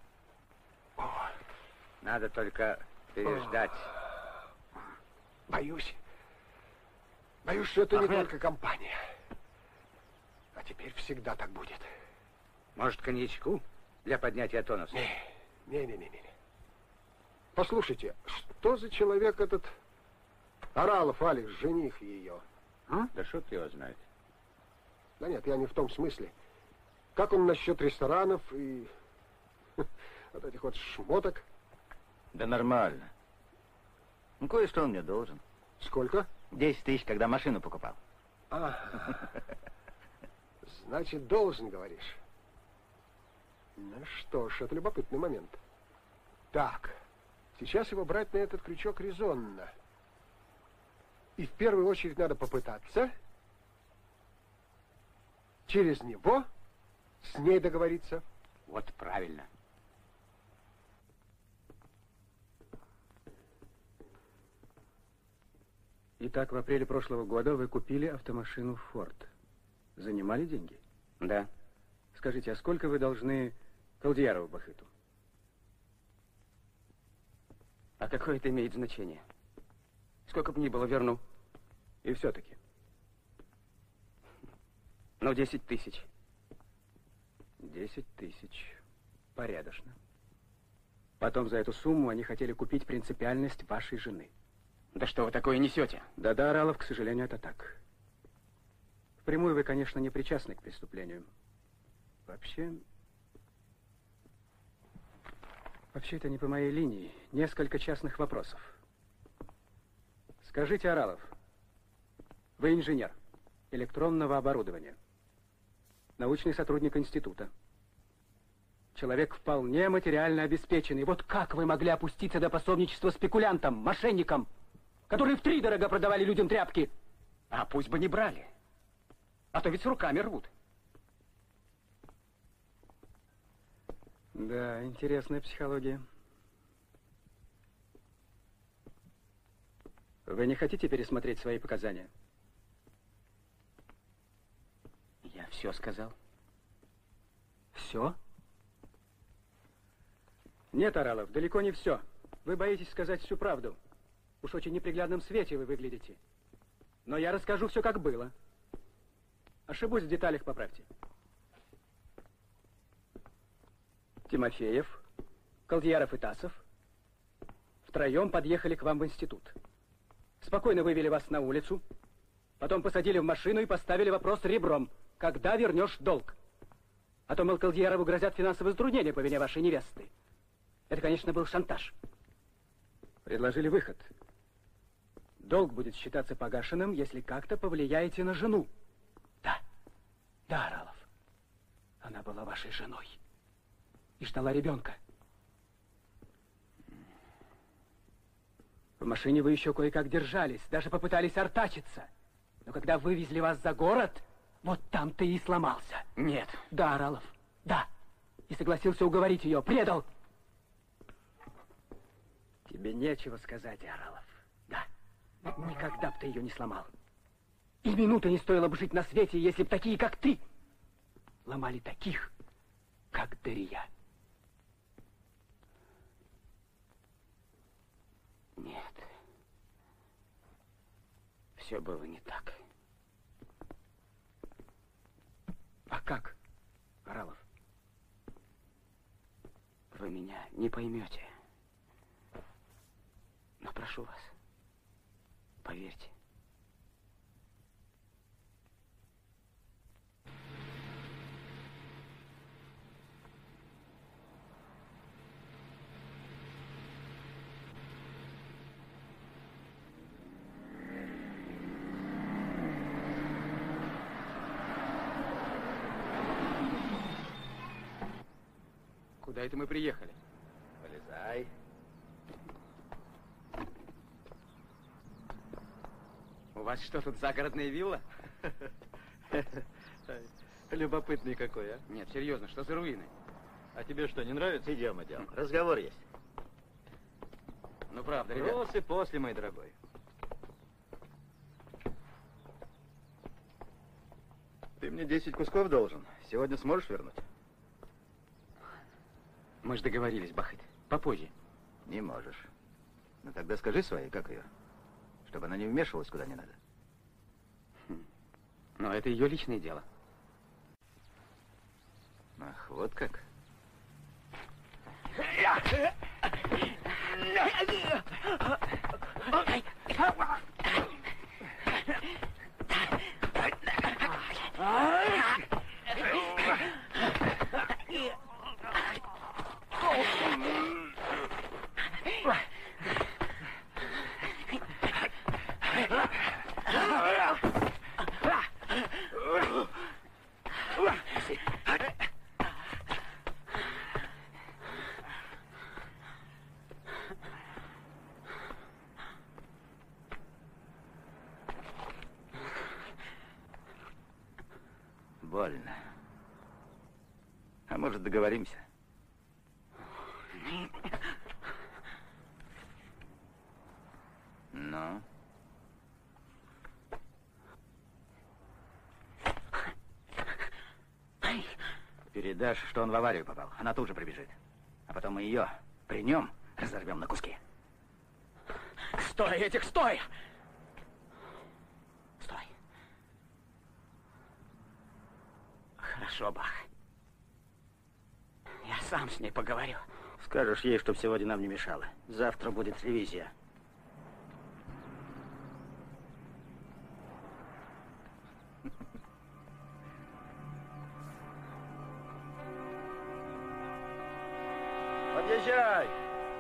Надо только переждать. Боюсь, что это не только компания. А теперь всегда так будет. Может, коньячку для поднятия тонуса? Не. Послушайте, что за человек этот Аралов Алик, жених ее? Да шут его знает. Да нет, я не в том смысле. Как он насчет ресторанов и вот этих вот шмоток? Да нормально. Ну, кое-что он мне должен. Сколько? 10 тысяч, когда машину покупал. Значит, должен, говоришь. Ну что ж, это любопытный момент. Так, сейчас его брать на этот крючок резонно. И в первую очередь надо попытаться через него с ней договориться. Вот правильно. Итак, в апреле прошлого года вы купили автомашину «Форд». Занимали деньги? Да. Скажите, а сколько вы должны Колдиярову Бахыту? А какое это имеет значение? Сколько бы ни было, верну. И все-таки? Ну, 10 тысяч. 10 тысяч. Порядочно. Потом за эту сумму они хотели купить принципиальность вашей жены. Да что вы такое несете? Да-да, Аралов, к сожалению, это так. Впрямую вы, конечно, не причастны к преступлению. Вообще это не по моей линии. Несколько частных вопросов. Скажите, Аралов, вы инженер электронного оборудования, научный сотрудник института, человек вполне материально обеспеченный. Вот как вы могли опуститься до пособничества спекулянтам, мошенникам, которые втридорога продавали людям тряпки? А пусть бы не брали. А то ведь с руками рвут. Да, интересная психология. Вы не хотите пересмотреть свои показания? Я все сказал. Все? Нет, Аралов, далеко не все. Вы боитесь сказать всю правду. Уж очень неприглядном свете вы выглядите. Но я расскажу все, как было. Ошибусь в деталях, поправьте. Тимофеев, Колдияров и Тасов втроем подъехали к вам в институт. Спокойно вывели вас на улицу, потом посадили в машину и поставили вопрос ребром. Когда вернешь долг? А то, мол, Колдиярову грозят финансовые затруднения по вине вашей невесты. Это, конечно, был шантаж. Предложили выход. Долг будет считаться погашенным, если как-то повлияете на жену. Да, Аралов. Она была вашей женой. И ждала ребенка. В машине вы еще кое-как держались, даже попытались артачиться. Но когда вывезли вас за город, вот там ты и сломался. Нет. Да, Аралов, да. И согласился уговорить ее, предал. Тебе нечего сказать, Аралов. Да. Никогда бы ты ее не сломал. И минуты не стоило бы жить на свете, если бы такие, как ты, ломали таких, как Дарья. Нет. Все было не так. А как, Аралов? Вы меня не поймете. Но прошу вас, поверьте. Куда это мы приехали? Полезай. У вас что, тут загородная вилла? Любопытный какой, а? Нет, серьезно, что за руины? А тебе что, не нравится? Идем, идем. Разговор есть. Ну, правда, ребят. После, мой дорогой. Ты мне 10 кусков должен. Сегодня сможешь вернуть? Мы же договорились, Бахыт. Попозже. Не можешь. Ну тогда скажи своей, как ее? Чтобы она не вмешивалась куда не надо. Но это ее личное дело. Ах, вот как. Больно. А может, договоримся? Ну? Передашь, что он в аварию попал. Она тут же прибежит. А потом мы ее при нем разорвем на куски. Стой, Этик, стой! Стой. Хорошо, Бах. Я сам с ней поговорю. Скажешь ей, чтоб сегодня нам не мешало. Завтра будет ревизия. Подъезжай!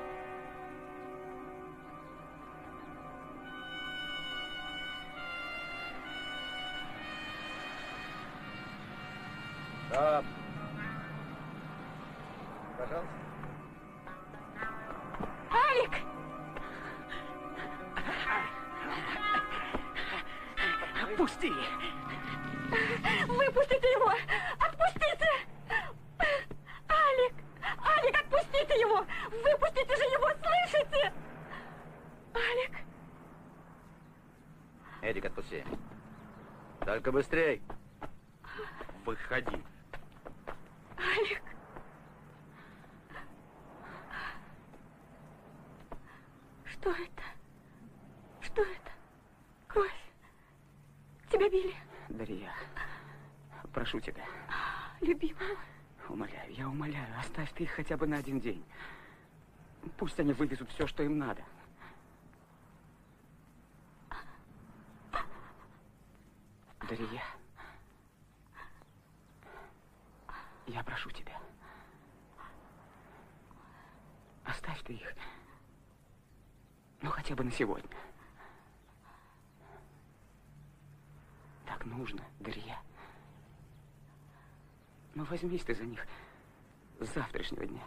Стоп! Пожалуйста. Алик! Отпусти! Выпустите его! Отпустите! Алик! Алик, отпустите его! Выпустите же его, слышите? Алик! Эдик, отпусти. Только быстрей. Выходи. Алик! Что это? Что это? Кровь. Тебя били? Дарья, прошу тебя. Любимый. Умоляю, я умоляю, оставь ты их хотя бы на один день. Пусть они вывезут все, что им надо. Дарья, я прошу тебя. Оставь ты их. Ну, хотя бы на сегодня. Так нужно, Дарья. Ну, возьмись ты за них с завтрашнего дня.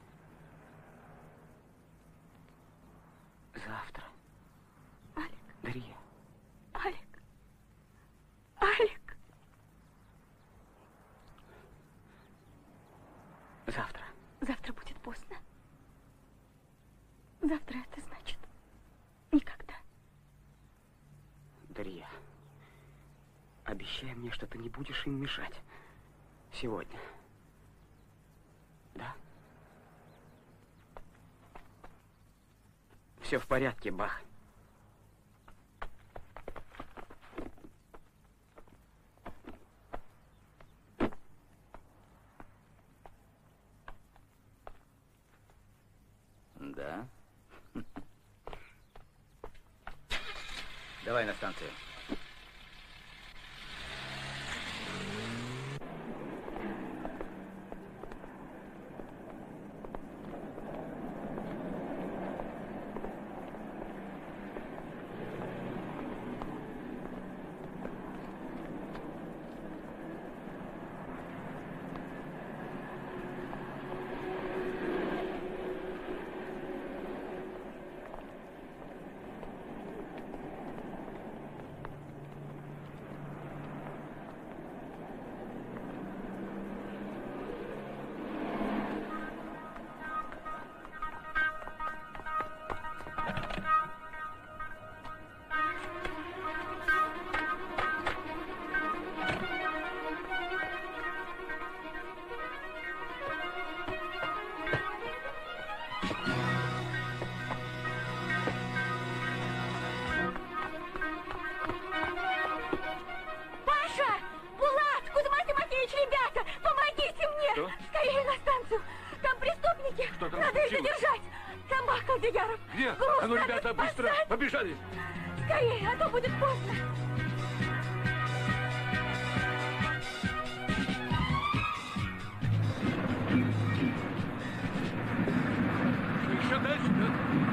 Завтра. Алик. Дарья. Алик. Алик. Завтра. Завтра будет поздно. Завтра это значит никогда. Дарья, обещай мне, что ты не будешь им мешать. Сегодня. Да? Все в порядке, Бах. Да? Давай на станцию. станцию. Там преступники. Что там Надо их случилось? задержать. Там бах Колдеяров. Где? Груз А ну, надо ребята, быстро, спасать. побежали. Скорее, а то будет поздно. Еще дальше, да?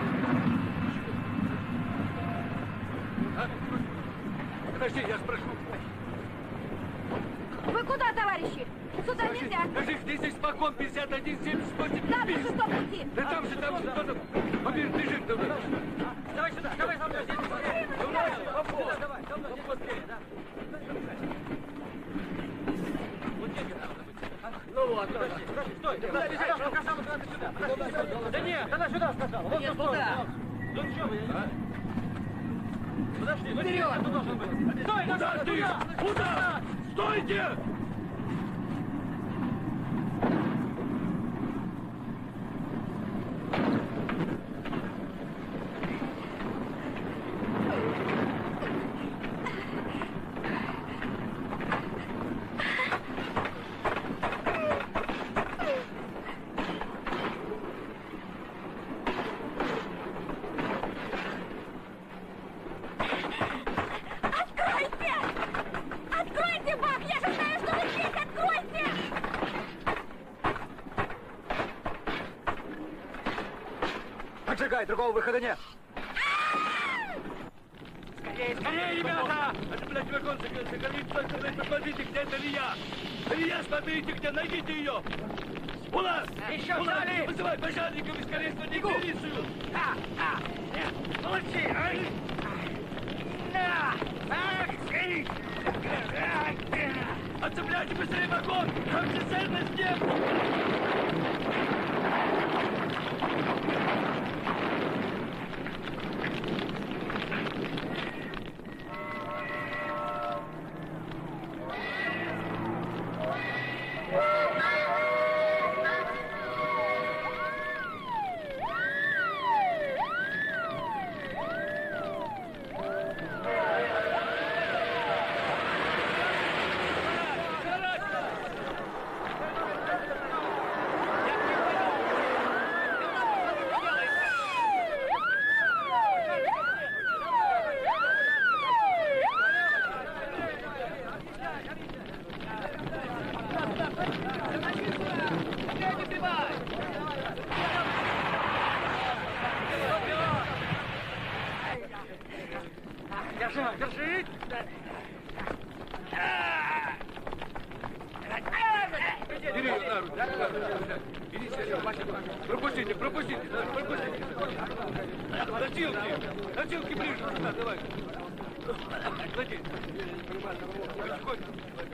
А? Подожди, я спрошу. Вы куда, товарищи? Сюда нельзя. Скажи, здесь вагон 5178. Там на шестом пути. Да там же, кто там? Бежим туда. Давай сюда, давай со мной, здесь быстрее. Давай, давай, со мной, здесь быстрее, да. Ну вот, подожди, стой, ты куда бежишь? Он сказал, куда ты сюда. Да нет, она сюда сказала. Вот нет, туда. Ну что вы, Подожди, вперед, ты должен быть. Стой, Куда ты? Куда? Стойте! Откройте! Откройте, бах! Я же знаю, что вы здесь! Откройте! Поджигай, другого выхода нет. Скорее, скорее, ребята! Это, блядь, вагон загорит, только посмотрите, где это Илья! Илья, смотрите, где, найдите ее! Ула! Еще Ула, взяли! вызывай пожарников и скорее звони в милицию! Молодцы! На! Ах, скорей! Отцепляйте быстрее вагон! Как же цельность нет! Держи, держи! Бери ее на руки. Иди сюда, пропустите, пропустите, пропустите. Носилки ближе сюда, давай. Клади. Потихоньку.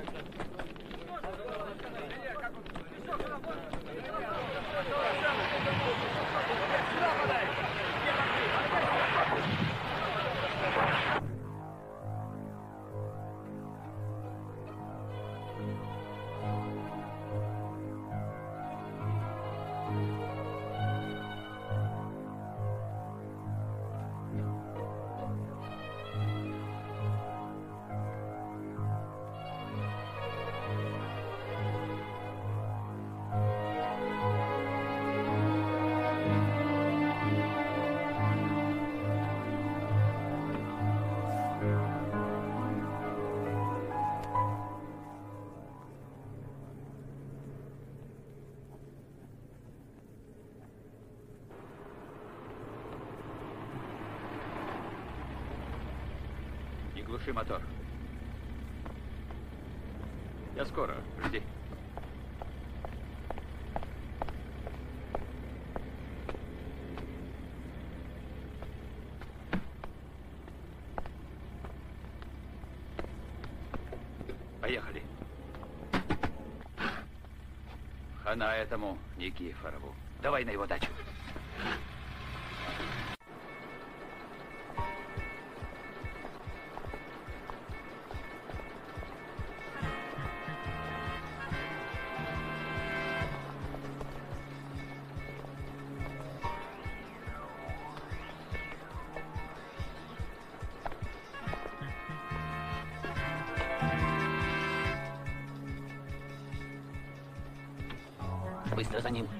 Не глуши мотор. Я скоро. Жди. Поехали. Хана этому Никифорову. Давай на его дачу. Быстро за ним.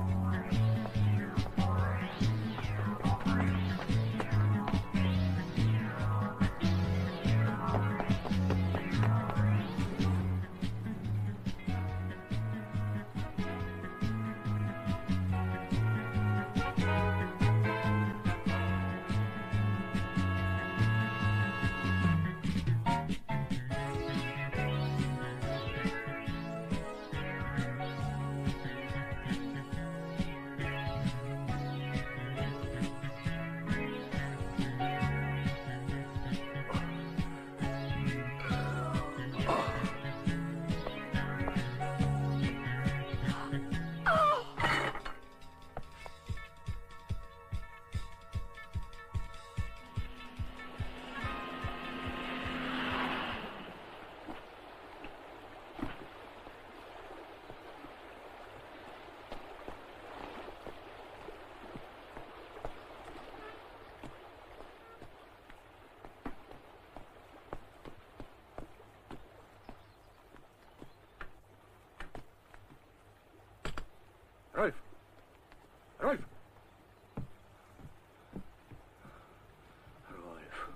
Рольф! Рольф! Рольф.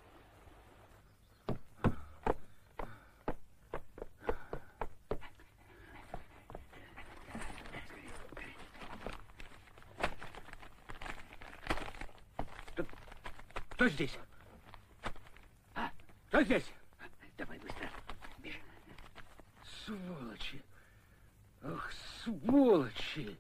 Кто здесь? А? Кто здесь? Давай быстро. Бежим. Сволочи. Ах, сволочи.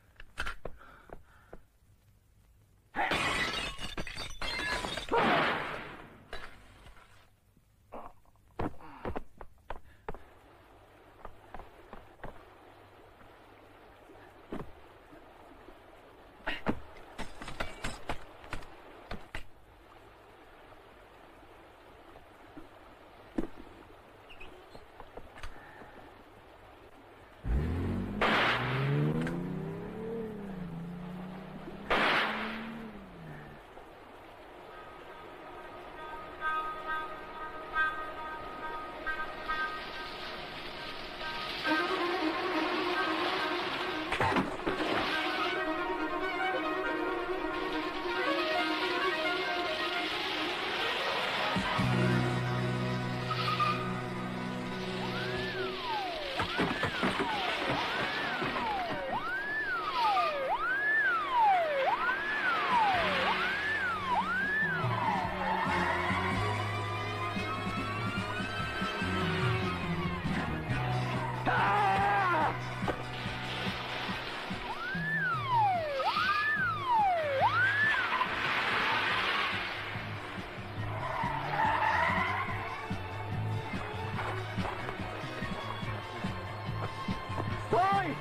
Стой!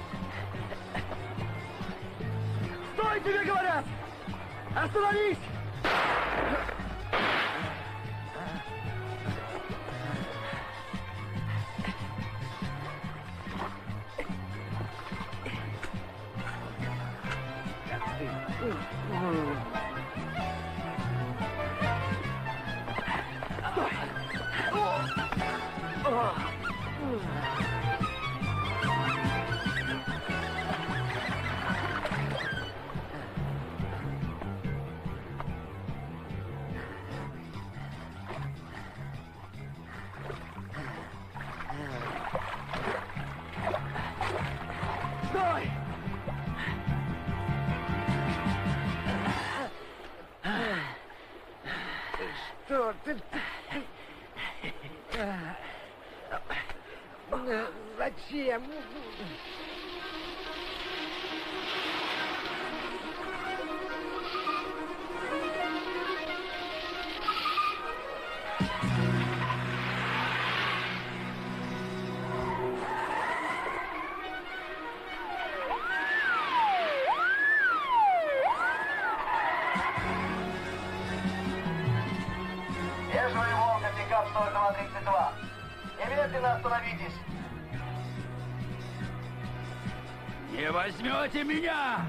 Стой, тебе говорят! Остановись! Стой! Что ты... Зачем? Бежевый Волга, пикап 4232. Немедленно остановитесь. Не возьмете меня!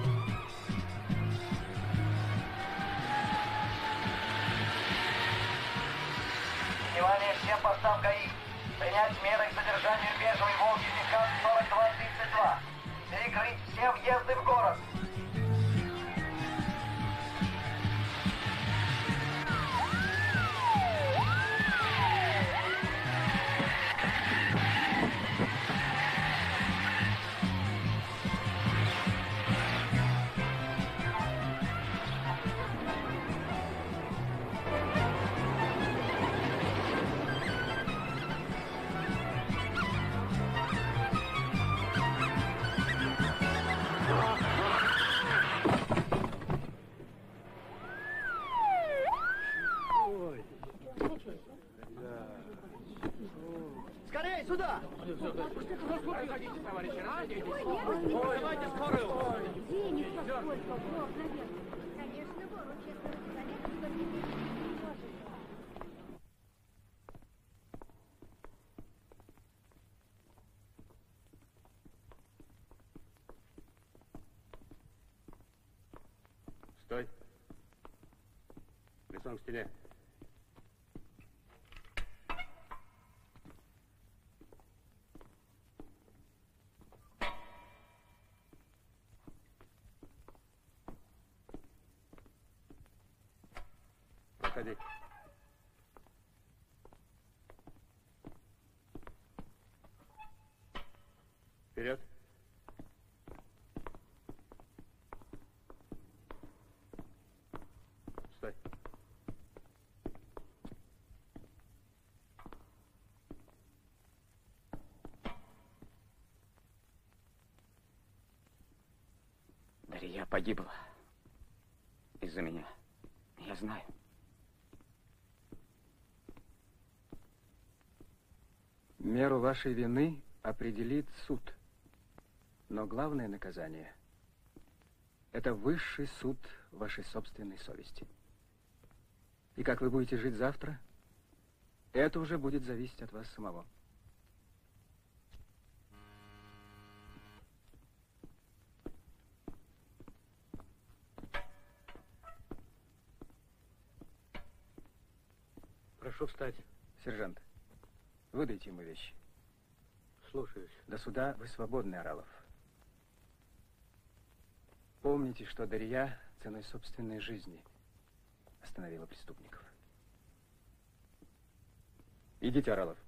Внимание всем постам ГАИ. Принять меры к задержанию бежевой Волги, пикап 4232. Проходите, товарищи, разденьтесь. Ой, давайте скорую. Денег сколько, Бог, наверное. Конечно, вору честно человека, что не может. Стой. Лицом к стене. Проходи. Вперед. Стой. Дарья погибла. Из-за меня. Я знаю. Меру вашей вины определит суд. Но главное наказание – это высший суд вашей собственной совести. И как вы будете жить завтра, это уже будет зависеть от вас самого. Прошу встать. Сержант, выдайте ему вещи. Слушаюсь. До суда вы свободны, Аралов. Помните, что Дарья ценой собственной жизни остановила преступников. Идите, Аралов.